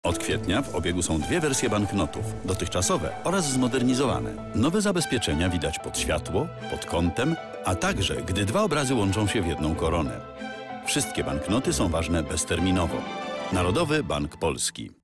Od kwietnia w obiegu są dwie wersje banknotów, dotychczasowe oraz zmodernizowane. Nowe zabezpieczenia widać pod światło, pod kątem, a także gdy dwa obrazy łączą się w jedną koronę. Wszystkie banknoty są ważne bezterminowo. Narodowy Bank Polski.